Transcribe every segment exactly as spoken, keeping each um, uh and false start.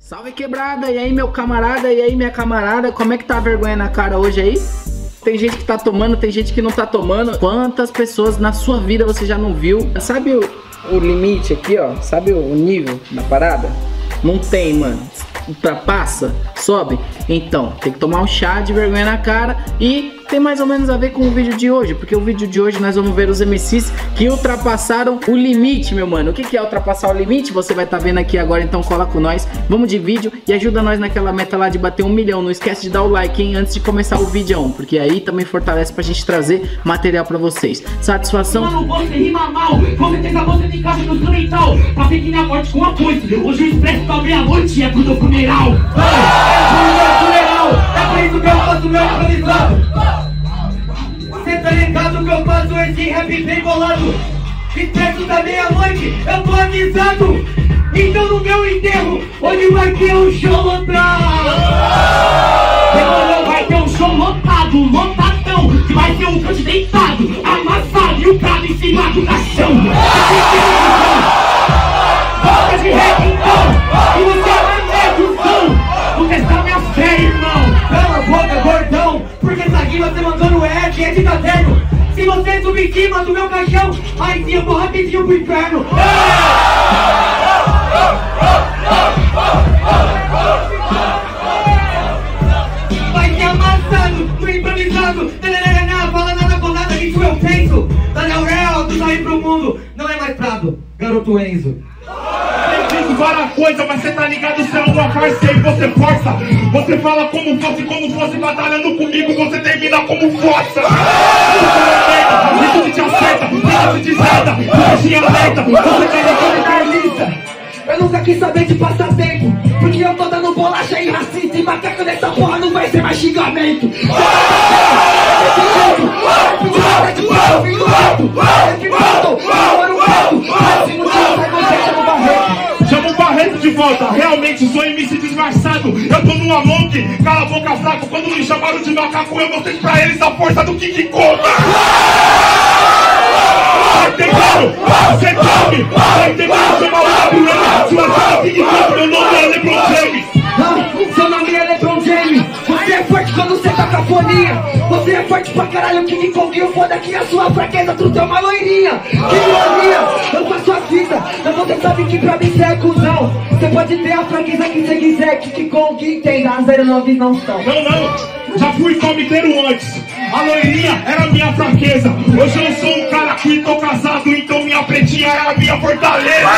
Salve quebrada, e aí meu camarada, e aí minha camarada, como é que tá a vergonha na cara hoje aí? Tem gente que tá tomando, tem gente que não tá tomando. Quantas pessoas na sua vida você já não viu? Sabe o, o limite aqui, ó? Sabe o nível da parada? Não tem, mano. Ultrapassa, sobe. Então, tem que tomar um chá de vergonha na cara. E tem mais ou menos a ver com o vídeo de hoje, porque o vídeo de hoje nós vamos ver os M Cs que ultrapassaram o limite, meu mano. O que que é ultrapassar o limite? Você vai estar tá vendo aqui agora, então cola com nós. Vamos de vídeo e ajuda nós naquela meta lá de bater um milhão. Não esquece de dar o like, hein, antes de começar o vídeo, porque aí também fortalece pra gente trazer material pra vocês. Satisfação? Mano, você rima mal, com certeza você tem caixa no instrumental. Passei que na morte com a coisa, hoje o expresso pra meia-noite é pro funeral. É funeral, é por isso que eu faço meu improvisado. Cê tá ligado que eu faço esse rap bem bolado. Expresso da meia-noite, eu tô avisado. Então no meu enterro, hoje vai ter um show lotado. Demorou, vai ter um show lotado, lotadão. Que vai ter um canto deitado, amassado e o prato em cima do caixão. Boca de rap então, e você vai ter o som. Vou testar minha fé, irmão. Cala a boca, gordão, porque essa rima você mandou no rap é de caderno. Se você subir em cima do meu caixão, aí sim eu vou rapidinho pro inferno. Vai ser amassado, no improvisado. Não fala nada com nada, isso eu penso. Daniel Real, tu sair pro mundo. Não é mais Prado, garoto Enzo. Diz várias coisas, mas cê tá ligado, cê é uma farsa e você força. Você fala como fosse, como fosse, batalhando comigo, você termina como força. Isso que te acerta, isso te desata, você tinha meta, você quer como carniça. Eu nunca quis saber de passar tempo, porque eu tô dando bolacha e racista. E macaco nessa porra não vai ser mais xingamento. Chama o Barreto de volta, realmente sou M C disfarçado. Eu tô numa monte, cala a boca fraco. Quando me chamaram de macaco, eu mostrei pra eles a força do King Kong. Vai ter claro, você come, vai ter claro, seu maluco, eu sua cara King Kong, meu nome é LeBron James. Ah, seu nome é LeBron James. Você é forte quando você tá com a fonia. Você é forte pra caralho, King Kong. E o foda é que a sua fraqueza, tu é uma loirinha. Que ironia, eu faço a fita. Mas você sabe que pra mim cê é cuzão. Você pode ter a fraqueza que você quiser. King Kong entenda, as zero nove não são. Não, não, já fui comiteiro antes. A loirinha era minha fraqueza. Hoje eu sou um cara que tô casado, então minha pretinha é a minha fortaleza.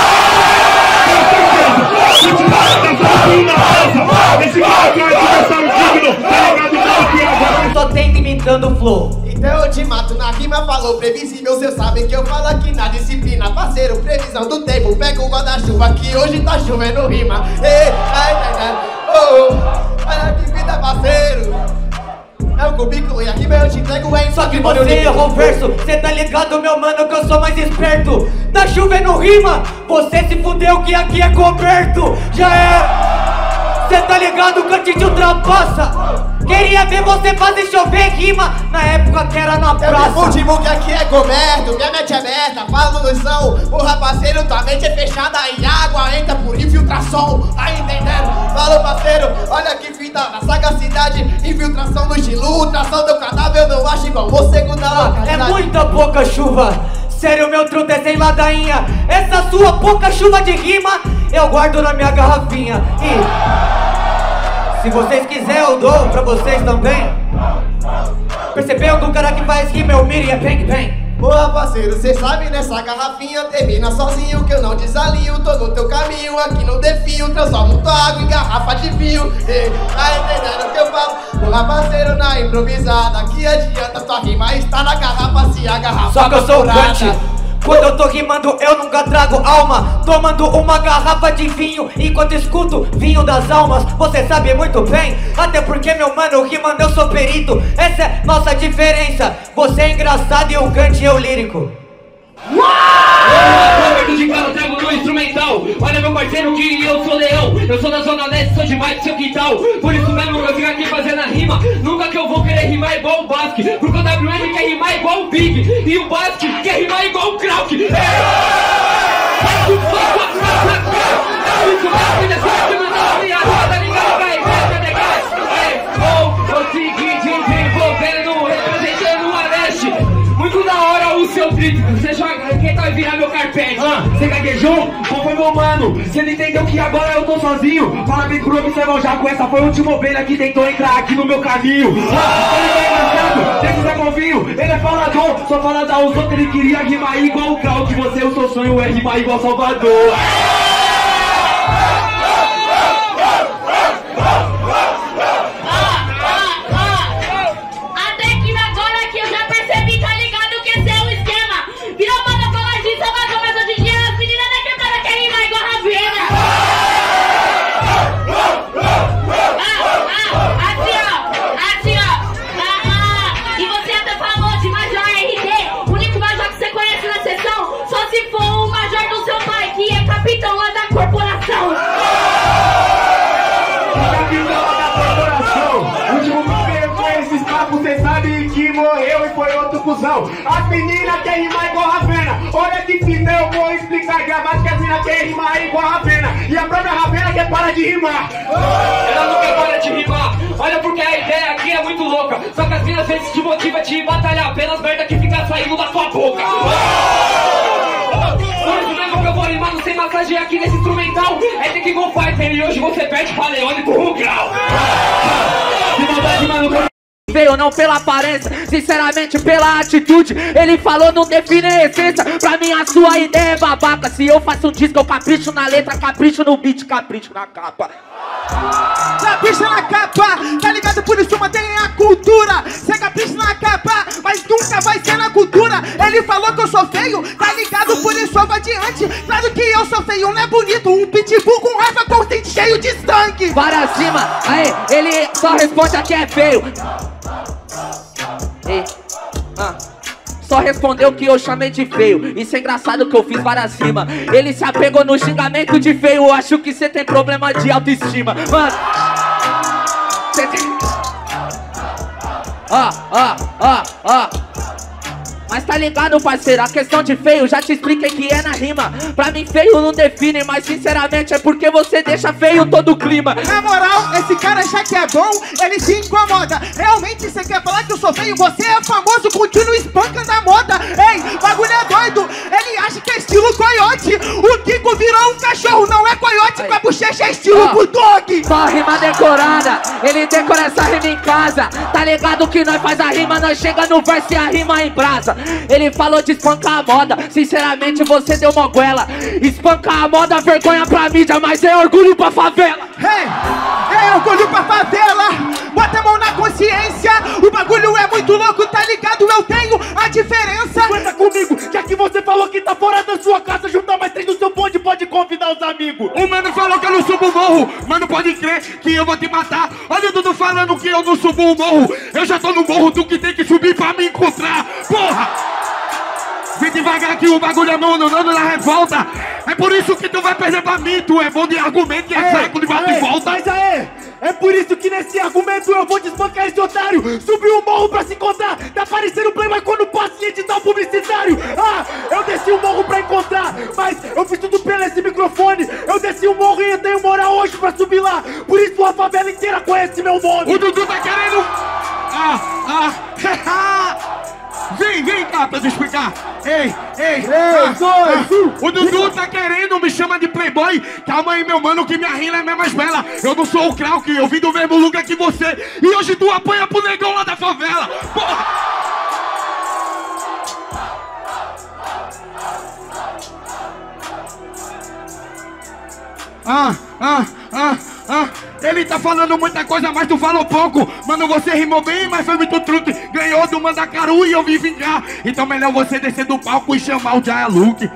Esse cara que é adversário digno, tá ligado? Agora só tem imitando o flow. Então eu te mato na rima, falou previsível. Cê sabe que eu falo aqui na disciplina. Parceiro, previsão do tempo. Pega o guarda-chuva que hoje tá chovendo rima. Ei, ai, ai, ai, oh, oh. Olha que vida, parceiro. É o cubículo e aqui eu te entrego em. Só que você errou o verso. Cê tá ligado, meu mano, que eu sou mais esperto. Tá chovendo rima, você se fudeu que aqui é coberto. Já é. Cê tá ligado que eu te ultrapassa. Queria ver você fazer chover rima na época que era na praça. O último que aqui é coberto, minha mente é aberta, falo no som. Porra, parceiro, tua mente é fechada e água entra por infiltração. Tá entendendo? Falou, parceiro, olha que fita na sagacidade. Infiltração no estilo, ultração do cadáver. Eu não acho igual você com da É muita pouca chuva. Sério, meu truto é sem ladainha. Essa sua pouca chuva de rima eu guardo na minha garrafinha. E se vocês quiserem eu dou pra vocês também. Percebeu que o cara que faz rima eu miro e é bang bang. Porra, parceiro, cê sabe nessa garrafinha termina sozinho que eu não desalinho. Tô no teu caminho, aqui no defio. Transformo tua água em garrafa de vinho. Ei, tá entendendo o que eu falo? Porra, parceiro, na improvisada. Que adianta tua rima está na garrafa se a garrafa só que eu sou o furada. Kant. Quando eu tô rimando eu nunca trago alma. Tomando uma garrafa de vinho enquanto escuto vinho das almas. Você sabe muito bem, até porque meu mano rimando eu sou perito. Essa é nossa diferença. Você é engraçado e o Kant é o lírico. Eu de cara, trago no instrumental. Olha meu parceiro que eu sou leão. Eu sou da zona leste, sou demais do seu quintal. Por isso mesmo eu fico aqui fazendo a rima. Nunca que eu vou querer rimar igual o Basque, porque o W M quer rimar igual o Big e o Basque quer rimar igual o Krauk. É! mano, você não entendeu que agora eu tô sozinho? Fala bem pro observar já com essa foi a última ovelha que tentou entrar aqui no meu caminho. Ah, ele é engraçado, tem que ser convinho, ele é falador, só fala da os outros, ele queria rimar igual o Cal, que você, o seu sonho é rimar igual Salvador. As meninas querem rimar igual Ravena. Olha que fita, eu vou explicar gramática. As meninas querem rimar igual Ravena. E a própria Ravena quer parar de rimar. Ela não quer parar de rimar. Olha porque a ideia aqui é muito louca. Só que as minas às vezes te motiva a te batalhar pelas merda que fica saindo da sua boca. Por isso mesmo que eu vou rimar, não sem massagem aqui nesse instrumental. É ter que go fighter e hoje você perde pra Leone com o grau. Que maldade, mano. Veio não pela aparência, sinceramente pela atitude. Ele falou, não define a essência. Pra mim a sua ideia é babaca. Se eu faço um disco, eu capricho na letra, capricho no beat, capricho na capa. Capricha na capa, tá ligado? Por isso mantém a cultura. Cê capricha na capa, mas nunca vai ser na cultura. Ele falou que eu sou feio, tá ligado? Por isso eu vou adiante. Claro que eu sou feio, não é bonito. Um pitbull com raiva consciente cheio de sangue. Para cima, aí, ele só responde que é feio. Ei, ah. Só respondeu que eu chamei de feio. Isso é engraçado que eu fiz para cima. Ele se apegou no xingamento de feio. Eu acho que você tem problema de autoestima. Mano, cê tem... Ah, ah, ah, ah. Mas tá ligado, parceiro, a questão de feio já te expliquei que é na rima. Pra mim feio não define, mas sinceramente é porque você deixa feio todo o clima. Na moral, esse cara já que é bom, ele se incomoda. Realmente você quer falar que eu sou feio? Você é famoso, continua espancando a moda. Ei, bagulho é doido, ele acha que é estilo coiote. O Kiko virou um cachorro, não é coiote. Com a bochecha é estilo bulldog. Só rima decorada, ele decora essa rima em casa. Tá ligado que nós faz a rima, nós chega no verso e a rima em brasa. Ele falou de espancar a moda, sinceramente você deu moguela. Espancar a moda, vergonha pra mídia, mas é orgulho pra favela. Hey, é orgulho pra favela, bota a mão na consciência. O bagulho é muito louco, tá ligado? Eu tenho a diferença. Aguenta comigo, já que você falou que tá fora da sua casa, juntar mais três no seu bonde, pode convidar os amigos. O mano falou que eu não subo o morro, mano pode crer que eu vou te matar. Olha o Dudu falando que eu não subo o morro. Eu já tô no morro, tu que tem que subir pra me encontrar. Porra! Vem devagar que o bagulho é nono, nono na revolta. É por isso que tu vai perder pra mim. Tu é bom de argumento e é fraco de bate e volta. Mas aê, é por isso que nesse argumento eu vou desbancar esse otário. Subiu o morro pra se encontrar. Tá parecendo Playboy quando passa em edital publicitário. Ah, eu desci o morro pra encontrar, mas eu fiz tudo pelo esse microfone. Eu desci o morro e eu tenho moral hoje pra subir lá. Por isso a favela inteira conhece meu nome. O Dudu tá querendo... Ah, ah, Vem, vem cá pra eu te explicar. Ei, ei, ah, ah, o Dudu tá querendo, me chama de playboy. Calma aí, meu mano, que minha rima é minha mais bela. Eu não sou o Krauk, eu vim do mesmo lugar que você. E hoje tu apanha pro negão lá da favela. Porra! Ah, ah, ah, ah. Ele tá falando muita coisa, mas tu falou pouco. Mano, você rimou bem, mas foi muito truque. Ganhou do Mandacaru e eu vim vingar. Então melhor você descer do palco e chamar o Jaya Luke.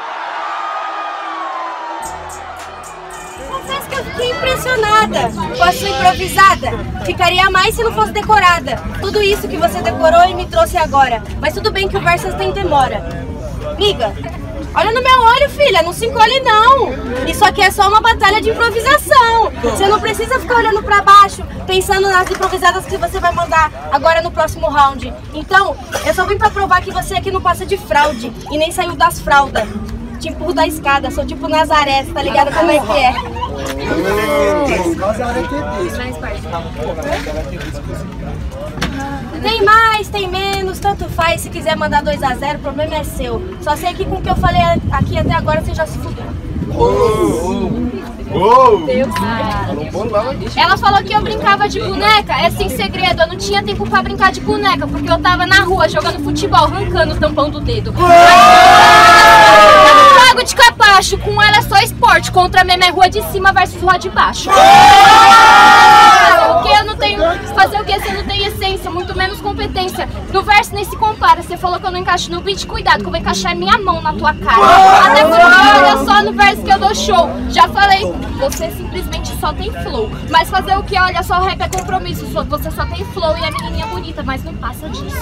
Confesso que eu fiquei impressionada com a sua improvisada. Ficaria mais se não fosse decorada. Tudo isso que você decorou e me trouxe agora. Mas tudo bem que o verso tem demora. Miga, olha no meu olho, filha, não se encolhe não. Isso aqui é só uma batalha de improvisação. Você não precisa ficar olhando pra baixo, pensando nas improvisadas que você vai mandar agora no próximo round. Então, eu só vim pra provar que você aqui não passa de fraude e nem saiu das fraldas. Te empurro da escada, sou tipo Nazaré, tá ligado como é que é? Tem mais, tem menos, tanto faz. Se quiser mandar dois a zero, o problema é seu. Só sei que com o que eu falei aqui até agora você já se fudeu. Deus. Ela falou que eu brincava de boneca, é sem segredo, eu não tinha tempo pra brincar de boneca, porque eu tava na rua jogando futebol, arrancando o tampão do dedo. Lago de Capacho, com ela é só esporte, contra a meme é rua de cima versus rua de baixo. Fazer o que eu não tenho, fazer o que você não tem essência, muito menos competência. No verso nem se compara, você falou que eu não encaixo no beat, cuidado que eu vou encaixar minha mão na tua cara. Até porque olha só no verso que eu dou show, já falei, você simplesmente só tem flow. Mas fazer o que? Olha só, rap é compromisso, você só tem flow e a menininha bonita, mas não passa disso.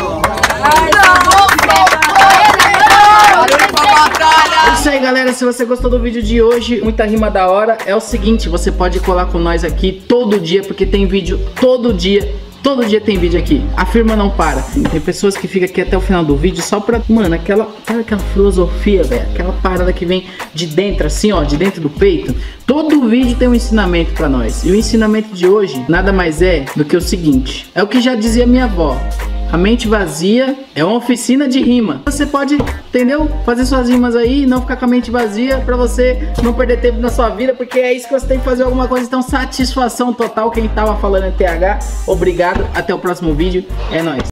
É isso aí, galera, se você gostou do vídeo de hoje, muita rima da hora, é o seguinte, você pode colar com nós aqui todo dia, porque tem vídeo todo dia. Todo dia tem vídeo aqui, a firma não para. Tem pessoas que ficam aqui até o final do vídeo só pra, mano, aquela, aquela filosofia, velho. Aquela parada que vem de dentro, assim, ó, de dentro do peito. Todo vídeo tem um ensinamento pra nós. E o ensinamento de hoje nada mais é do que o seguinte. É o que já dizia minha avó. A mente vazia é uma oficina de rima. Você pode, entendeu? Fazer suas rimas aí e não ficar com a mente vazia, pra você não perder tempo na sua vida, porque é isso que você tem que fazer alguma coisa. Então, satisfação total. Quem tava falando é T H. Obrigado. Até o próximo vídeo. É nóis.